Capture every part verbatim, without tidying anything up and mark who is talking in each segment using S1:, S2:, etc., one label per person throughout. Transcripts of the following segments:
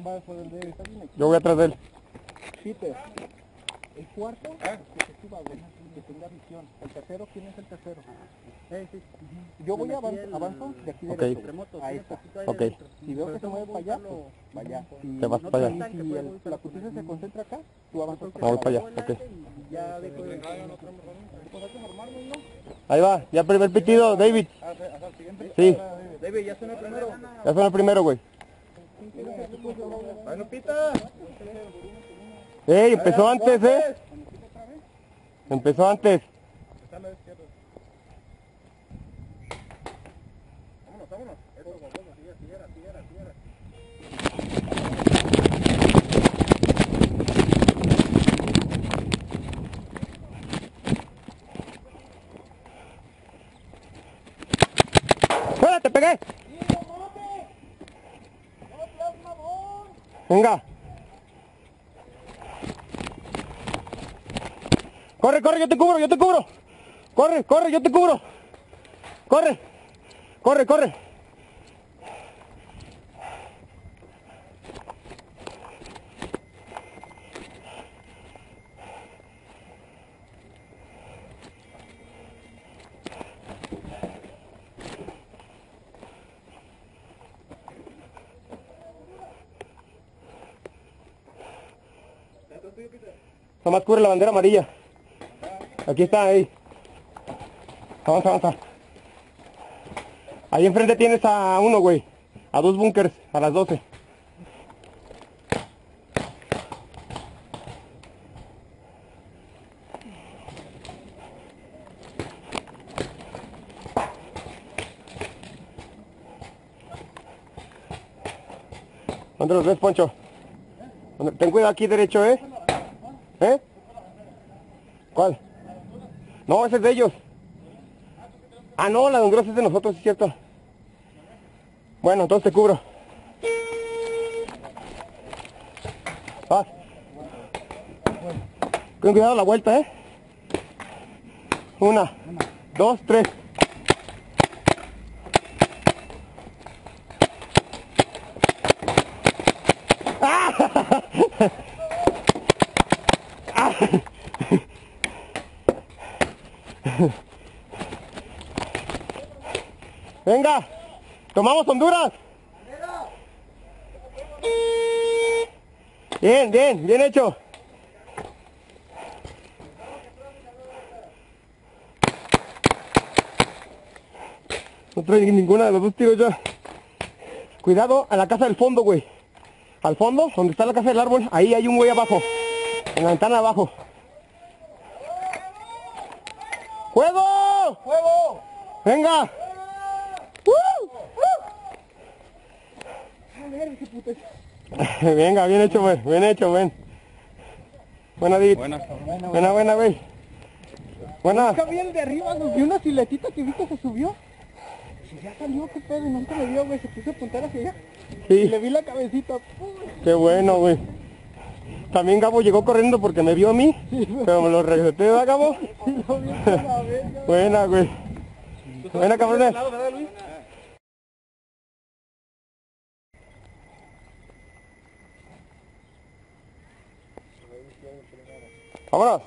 S1: vas por el de... Está bien aquí.
S2: Yo voy atrás de él.
S1: Peter, el cuarto, ¿eh? Que se suba, güey, que tenga visión. El tercero, ¿quién es el tercero? Eh, sí. Yo voy a avanzar, avanzo de aquí
S2: okay.
S1: derecho. A esta.
S2: Ok.
S1: Si veo que se mueve para allá, pues para allá. Si,
S2: te vas para allá.
S1: Si el, la justicia se concentra acá, tú avanzas para
S2: Vamos
S1: allá.
S2: para allá, ok.
S1: Ya dejo de... Pues hay que formarnos, ¿no?
S2: Ahí va, ya primer pitido, David. Sí.
S1: David, ya suena el primero.
S2: Ya suena el primero, güey.
S1: Ahí no pita.
S2: ¡Ey! Empezó antes, ¿eh? Empezó antes.
S1: Vámonos, vámonos. Eso, vámonos, siguiera, siguiera, siguiera, siguiera.
S2: ¡Fuera, te pegué! Venga. Corre, corre, yo te cubro, yo te cubro. Corre, corre, yo te cubro. Corre, corre, corre. Nomás cubre la bandera amarilla. Aquí está, ahí. Avanza, avanza. Ahí enfrente tienes a uno, güey. A dos bunkers, a las doce. ¿Dónde los ves, Poncho? Ten cuidado aquí derecho, ¿eh? ¿Eh? ¿Cuál? No, ese es de ellos. Ah, no, la Honduras es de nosotros, es cierto. Bueno, entonces te cubro. Vas. Ten cuidado la vuelta, ¿eh? Una, dos, tres. ¡Ah! ¡Ah! Venga, tomamos Honduras. Bien, bien, bien hecho. No trae ninguna de los dos tiros ya. Cuidado a la casa del fondo, güey. Al fondo, donde está la casa del árbol, ahí hay un güey abajo. En la ventana abajo. ¡Fuego!
S1: ¡Fuego!
S2: ¡Venga! ¡Uh! ¡Uh! Venga, bien hecho, güey. Bien hecho, ven. Buena, David.
S1: Buena,
S2: buena, buena, güey. Buena.
S1: Nunca vi el de arriba, nos vi una siluetita que vi que se subió. Y ya salió, qué pedo, y nunca me vio, güey. Se puso a apuntar hacia allá.
S2: Sí.
S1: Y le vi la cabecita.
S2: Qué bueno, güey. También Gabo llegó corriendo porque me vio a mí, sí, pero me lo regresé, ¿verdad, Gabo?
S1: Sí, lo vi a la verga.
S2: Buena, güey. Buena, cabrones. Vámonos.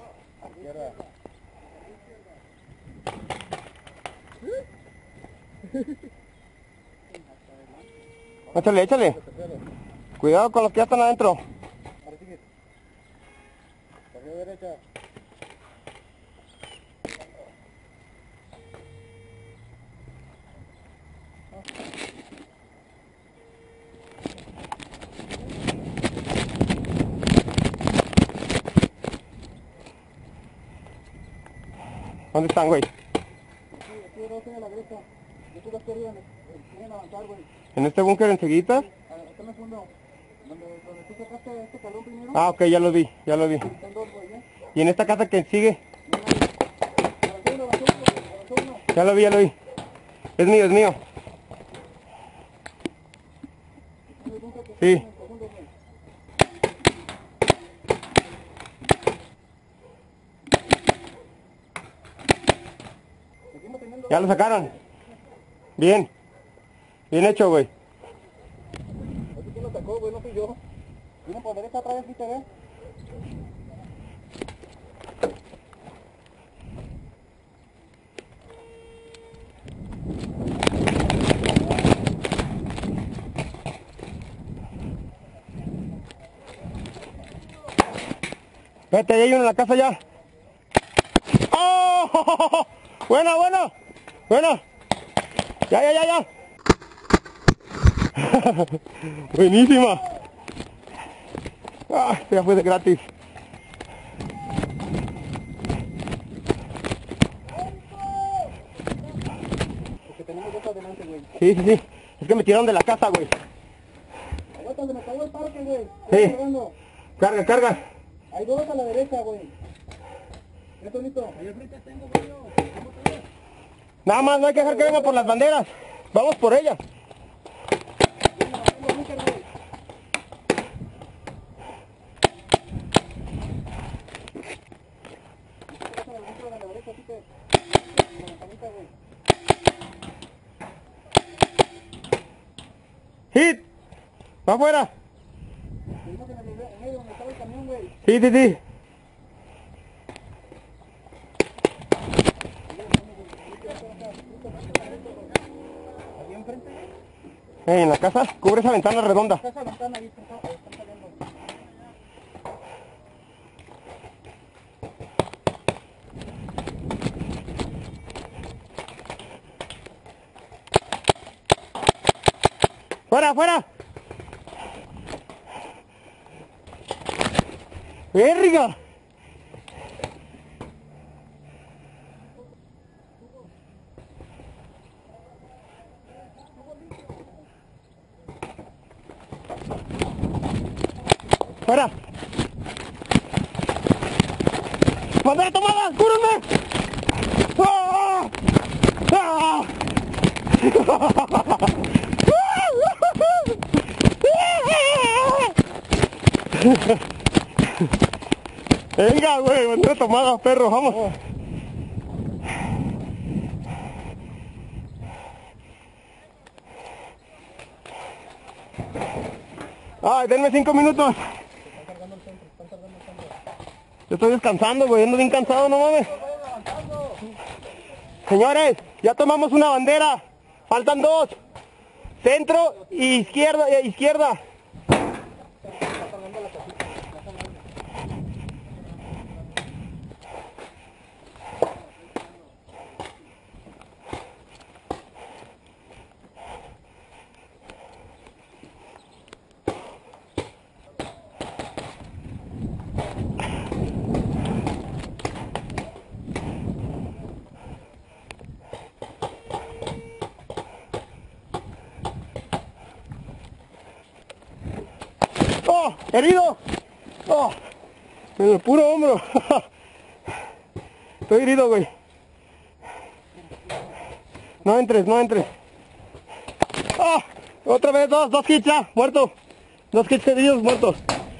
S2: Échale, échale. Cuidado con los que ya están adentro.
S1: Derecha.
S2: ¿Dónde están, güey? ¿En este búnker enseguida? Ah, ok, ya lo vi, ya lo vi. ¿Y en esta casa que sigue? Ya lo vi, ya lo vi. Es mío, es mío. Sí. Ya lo sacaron. Bien. Bien hecho, güey.
S1: ¿Quién lo sacó, güey? No fui yo. derecha otra vez, ¿viste, ve?
S2: Vete, ahí hay uno en la casa ya. ¡Oh! Buena, buena. Buena. Ya, ya, ya, ya. Buenísima. Ah, ya fue de gratis.
S1: Porque tenemos dos adelante, güey.
S2: Sí, sí, sí. Es que me tiraron de la casa, güey.
S1: Aguanta, se me acabó el parque, güey.
S2: Sí.
S1: Estoy cargando.
S2: Carga, carga.
S1: Hay dos a la derecha, güey. ¿Esto listo? Ahí al frente tengo, güey.
S2: Nada más, no hay que dejar que vengan por las banderas. Vamos por ellas. Hit. Va afuera. Sí, sí, sí. Eh, en la casa, cubre esa ventana redonda.
S1: Esa ventana ahí está, ahí está saliendo.
S2: ¡Fuera, fuera! ¡Verga! ¡Fuera! ¡Bandera tomada! ¡Cúrenme! ¡Ah! ¡Ah! Venga, güey, bandera tomada, perro, vamos. Oh. Ay, denme cinco minutos. Yo estoy descansando, güey, ando bien cansado, no mames. Señores, ya tomamos una bandera. Faltan dos. Centro y izquierda, e izquierda. ¡Oh! ¡Herido! ¡Oh! En el puro hombro. Estoy herido, güey. No entres, no entres. ¡Oh! Otra vez, dos, dos hits ya, muerto. Dos hits heridos, muertos.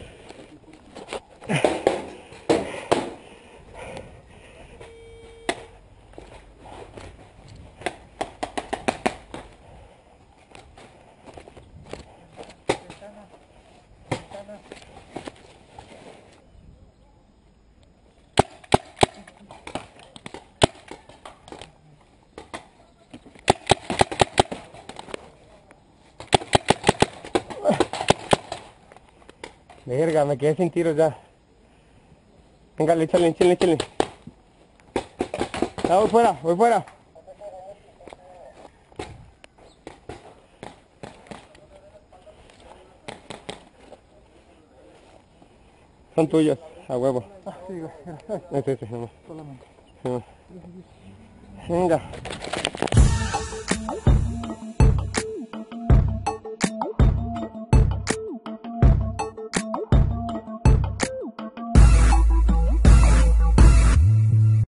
S2: Verga, me quedé sin tiros ya. Venga, échale, échale, échale. Ah, voy fuera, voy fuera. Son tuyos, a huevo.
S1: Ah, sí, güey.
S2: Ese, ese, no.
S1: Solamente.
S2: No. Venga.